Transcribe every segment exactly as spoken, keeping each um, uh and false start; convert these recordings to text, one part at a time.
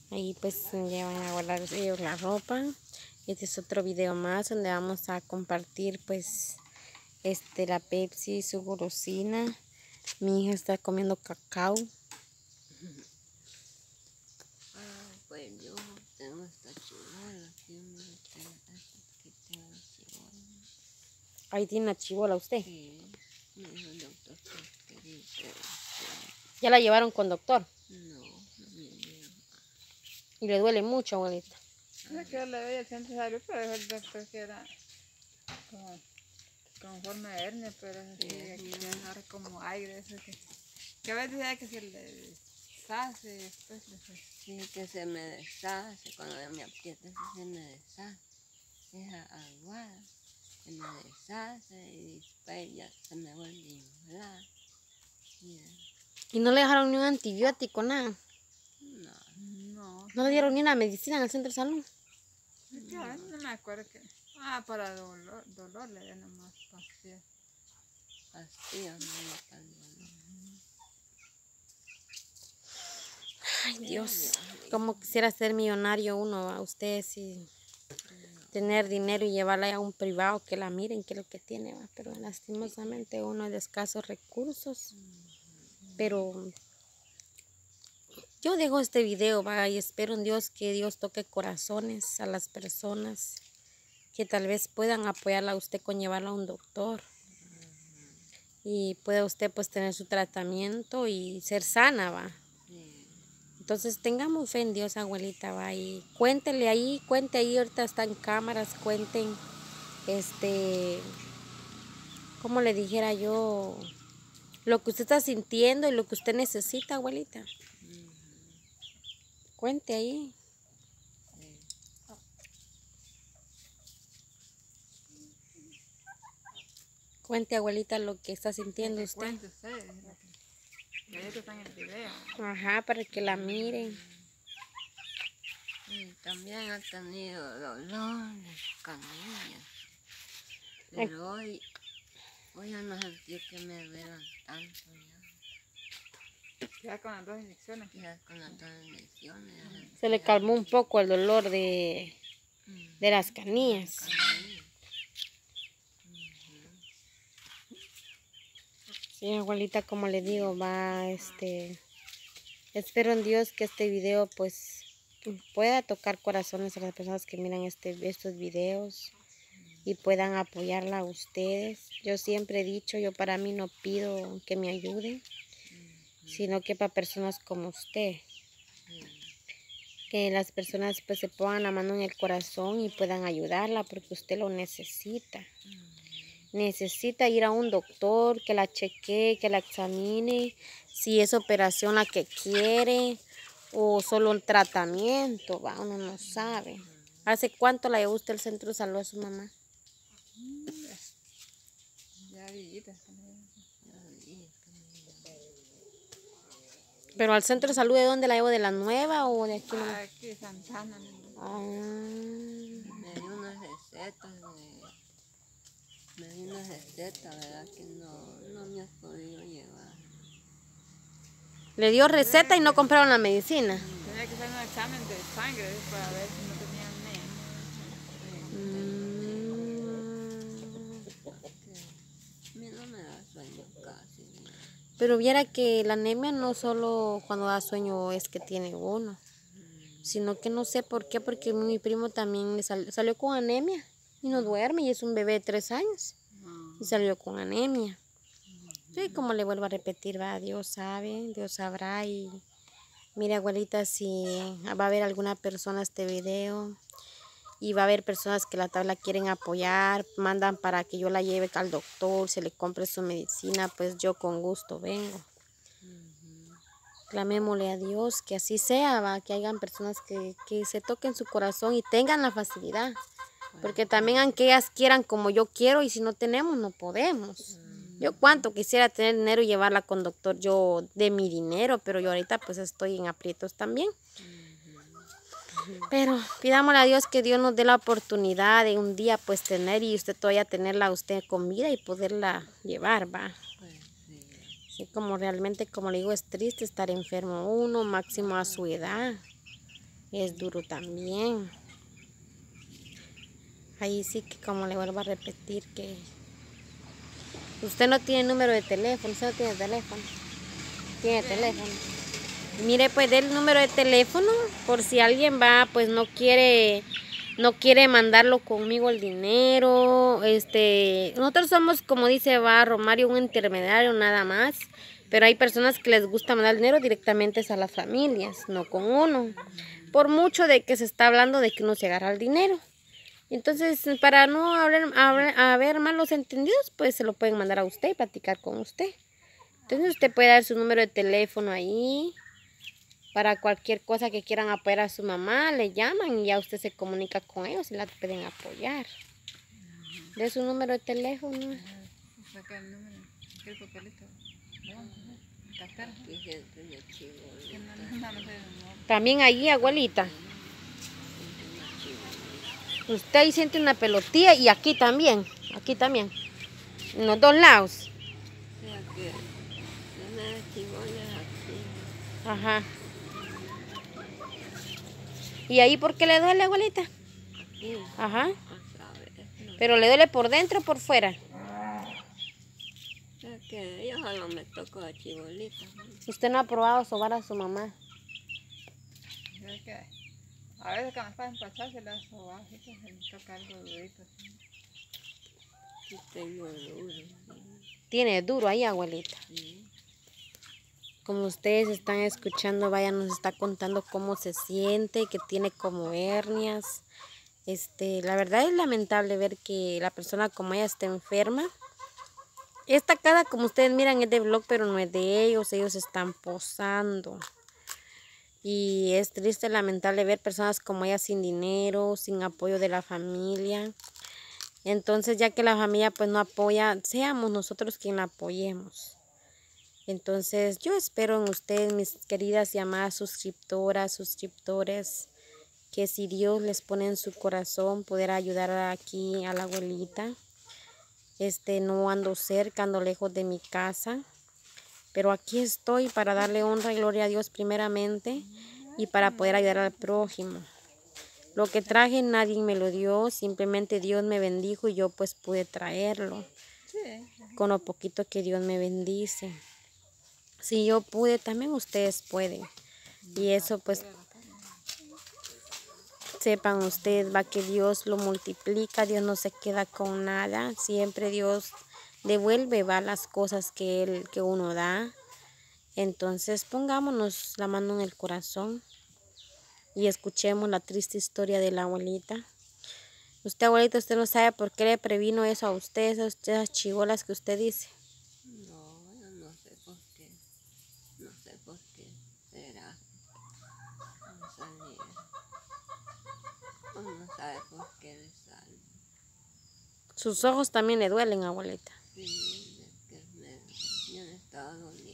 Ahí pues ya van a guardar ellos la ropa. Este es otro video más donde vamos a compartir pues este la Pepsi, su golosina. Mi hija está comiendo cacao. Ah, pues yo tengo esta chibola aquí, mira, aquí tengo la chibola. Ahí tiene una chibola usted. Sí, me dijo el doctor que quería que... ¿Ya la llevaron con doctor? No, no me lleva. ¿Y le duele mucho, abuelita? No, que yo le veía el centro de salud, pero dijo el doctor que era como con forma de hernia, pero así, que agarra como aire, eso que, que a veces decía que se le deshace, después le hace. Sí, que se me deshace, cuando me aprieta se me deshace, esa aguada, se me deshace y después ya se me vuelve a inflar. Yeah. ¿Y no le dejaron ni un antibiótico, nada? No. No. ¿No le dieron ni una medicina en el centro de salud? Es que a veces no me acuerdo que... Ah, para dolor, dolor le dieron nomás pastillas. Pastillas, no me para el dolor. Ay, Dios, como quisiera ser millonario uno, a usted sí, tener dinero y llevarla a un privado que la miren qué es lo que tiene, ¿va? Pero lastimosamente uno es de escasos recursos. Pero yo dejo este video, ¿va? Y espero en Dios que Dios toque corazones a las personas que tal vez puedan apoyarla a usted con llevarla a un doctor. Y pueda usted pues tener su tratamiento y ser sana, ¿va? Entonces tengamos fe en Dios, abuelita, va, y cuéntele ahí, cuente ahí, ahorita están cámaras, cuenten, este, como le dijera yo, lo que usted está sintiendo y lo que usted necesita, abuelita. Cuente ahí. Cuente, abuelita, lo que está sintiendo usted. Cuente usted, que ahí está en el video. Ajá, para que la miren. Y también ha tenido dolor de canillas. Pero hoy, hoy ya no sentí que me duelan tanto ya. Ya con las dos inyecciones. Ya con las dos inyecciones. Se le calmó un poco el dolor de, de las canillas. Sí, abuelita, como le digo, va, este, espero en Dios que este video pues pueda tocar corazones a las personas que miran este, estos videos y puedan apoyarla a ustedes. Yo siempre he dicho, yo para mí no pido que me ayuden, sino que para personas como usted, que las personas pues se pongan la mano en el corazón y puedan ayudarla porque usted lo necesita. Necesita ir a un doctor que la chequee, que la examine, si es operación la que quiere o solo un tratamiento, va, uno no sabe. ¿Hace cuánto la llevó usted al centro de salud a su mamá? Ya viejitas. ¿Pero al centro de salud de dónde la llevo? ¿De la nueva o de aquí? Ah, aquí Santana. Ah. Me dio unas recetas de... Me dio una receta, ¿verdad? Que no, no me has podido llevar. ¿Le dio receta y no compraron la medicina? Tenía que hacer un examen de sangre para ver si no tenía A mí no me da sueño casi. Pero viera que la anemia no solo cuando da sueño es que tiene uno, sino que no sé por qué, porque mi primo también le sal, salió con anemia y no duerme y es un bebé de tres años y salió con anemia. Sí, como le vuelvo a repetir, va, Dios sabe, Dios sabrá. Y mire, abuelita, si va a haber alguna persona este video y va a haber personas que la tabla quieren apoyar, mandan para que yo la lleve al doctor, se le compre su medicina, pues yo con gusto vengo. Clamémosle a Dios que así sea, va, que hayan personas que, que se toquen su corazón y tengan la facilidad. Porque también aunque ellas quieran como yo quiero y si no tenemos, no podemos. Yo cuánto quisiera tener dinero y llevarla con doctor yo de mi dinero, pero yo ahorita pues estoy en aprietos también. Pero pidámosle a Dios que Dios nos dé la oportunidad de un día pues tener y usted todavía tenerla a usted con vida y poderla llevar, va. Sí, como realmente, como le digo, es triste estar enfermo uno, máximo a su edad. es duro también. Ahí sí que como le vuelvo a repetir que usted no tiene número de teléfono, usted no tiene teléfono. Tiene teléfono. Mire, pues dé el número de teléfono por si alguien va, pues no quiere, no quiere mandarlo conmigo el dinero. Este, nosotros somos, como dice va Romario, un intermediario nada más. Pero hay personas que les gusta mandar dinero directamente a las familias, no con uno. Por mucho de que se está hablando de que uno se agarra el dinero. Entonces, para no haber, haber, haber malos entendidos, pues se lo pueden mandar a usted y platicar con usted. Entonces usted puede dar su número de teléfono ahí. Para cualquier cosa que quieran apoyar a su mamá, le llaman y ya usted se comunica con ellos y la pueden apoyar. De su número de teléfono. Saca el número, el papelito. Cartera. También allí, abuelita. Usted ahí siente una pelotilla y aquí también. Aquí también. En los dos lados. Ajá. ¿Y ahí por qué le duele, abuelita? Aquí. Ajá. A ver, no. ¿Pero le duele por dentro o por fuera? Es que yo solo me toco a chibolita. ¿Usted no ha probado sobar a su mamá? Es que a veces cuando está empachada se le da sobado, así que se le toca algo durito. Sí tengo duro. Tiene duro ahí, abuelita. Sí. Como ustedes están escuchando, vaya, nos está contando cómo se siente, que tiene como hernias. Este, la verdad es lamentable ver que la persona como ella esté enferma. Esta casa, como ustedes miran, es de blog, pero no es de ellos. Ellos están posando. Y es triste, lamentable ver personas como ella sin dinero, sin apoyo de la familia. Entonces, ya que la familia pues no apoya, seamos nosotros quien la apoyemos. Entonces, yo espero en ustedes, mis queridas y amadas suscriptoras, suscriptores, que si Dios les pone en su corazón poder ayudar aquí a la abuelita. Este, no ando cerca, ando lejos de mi casa, pero aquí estoy para darle honra y gloria a Dios primeramente y para poder ayudar al prójimo. Lo que traje nadie me lo dio, simplemente Dios me bendijo y yo pues pude traerlo con lo poquito que Dios me bendice. Si yo pude, también ustedes pueden. Y eso pues sepan ustedes, va que Dios lo multiplica, Dios no se queda con nada. Siempre Dios devuelve, va las cosas que, él, que uno da. Entonces pongámonos la mano en el corazón y escuchemos la triste historia de la abuelita. Usted, abuelita, usted no sabe por qué le previno eso a usted, esas, esas chibolas que usted dice. No, yo no sé por qué. No sé por qué será. No salía. Uno no sabe por qué le sale. Sus ojos también le duelen, abuelita. Sí, es que me, me han estado doliendo.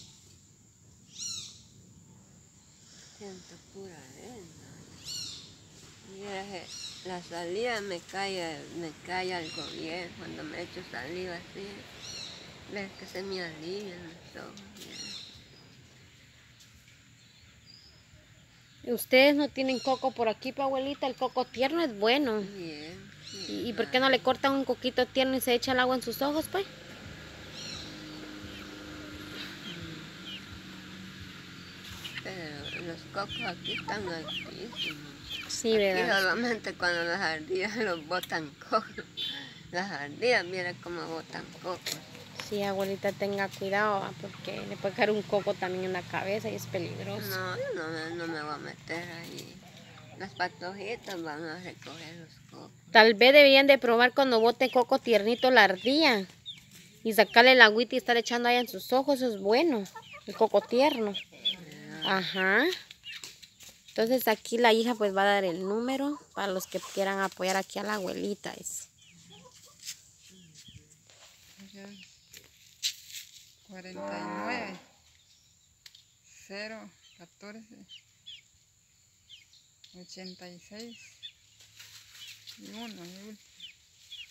Siento pura arena. Y es, la saliva me cae, me cae algo bien cuando me echo saliva así. Ves que se me alivian los ojos. Ustedes no tienen coco por aquí, pa, abuelita. El coco tierno es bueno. Bien, bien. ¿Y, ¿Y por qué no le cortan un coquito tierno y se echa el agua en sus ojos, pues? Pero los cocos aquí están altísimos. Sí, Aquí ¿verdad? solamente cuando las ardillas los botan cocos. Las ardillas, mira cómo botan cocos. Sí, abuelita, tenga cuidado, ¿va? Porque le puede caer un coco también en la cabeza y es peligroso. No, yo no, me- no me voy a meter ahí. Las patojitas van a recoger los cocos. Tal vez deberían de probar cuando bote coco tiernito la ardilla y sacarle el agüita y estar echando ahí en sus ojos. Eso es bueno, el coco tierno. Ajá. Entonces aquí la hija pues va a dar el número para los que quieran apoyar aquí a la abuelita. Es. cuarenta y nueve, cero, catorce, ochenta y seis y uno.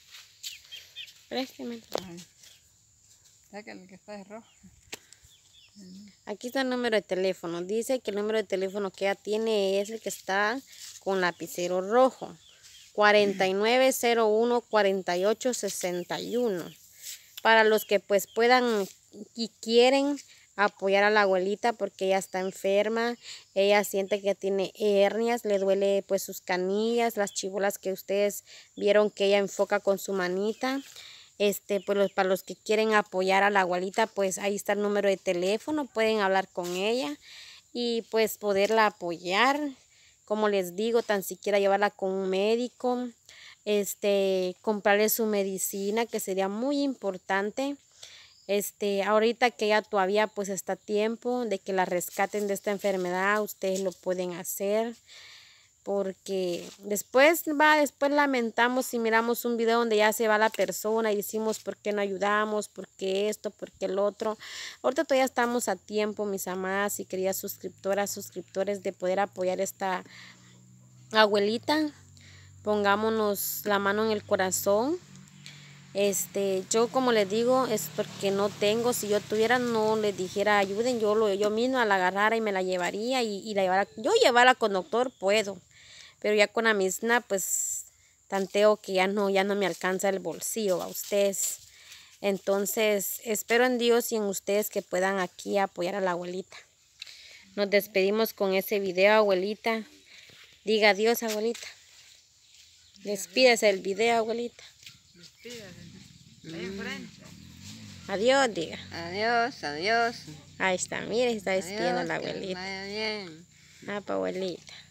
Présteme. Ya que el que está es rojo. Aquí está el número de teléfono. Dice que el número de teléfono que ella tiene es el que está con lapicero rojo. cuarenta y nueve cero uno cuarenta y ocho sesenta y uno. Para los que pues puedan y quieren apoyar a la abuelita porque ella está enferma, ella siente que tiene hernias, le duele pues sus canillas, las chibolas que ustedes vieron que ella enfoca con su manita. Este, pues los, para los que quieren apoyar a la abuelita, pues ahí está el número de teléfono, pueden hablar con ella y pues poderla apoyar. Como les digo, tan siquiera llevarla con un médico, este, comprarle su medicina, que sería muy importante. Este, ahorita que ya todavía pues está tiempo de que la rescaten de esta enfermedad, ustedes lo pueden hacer. Porque después va, después lamentamos si miramos un video donde ya se va la persona y decimos por qué no ayudamos, por qué esto, por qué el otro. Ahorita todavía estamos a tiempo, mis amadas y queridas suscriptoras, suscriptores, de poder apoyar a esta abuelita. Pongámonos la mano en el corazón. Este, yo como les digo, es porque no tengo. Si yo tuviera, no les dijera ayuden, yo lo, yo misma la agarrara y me la llevaría y, y la llevara. Yo llevarla con doctor puedo, pero ya con la misma, pues tanteo que ya no, ya no me alcanza el bolsillo a ustedes. Entonces, espero en Dios y en ustedes que puedan aquí apoyar a la abuelita. Nos despedimos con ese video, abuelita. Diga adiós, abuelita. Despídese del video, abuelita. Despídase. Ahí enfrente. Adiós, diga. Adiós, adiós. Ahí está, mire, se está despidiendo Adiós, la que les abuelita. vaya bien. Ah, pa' abuelita.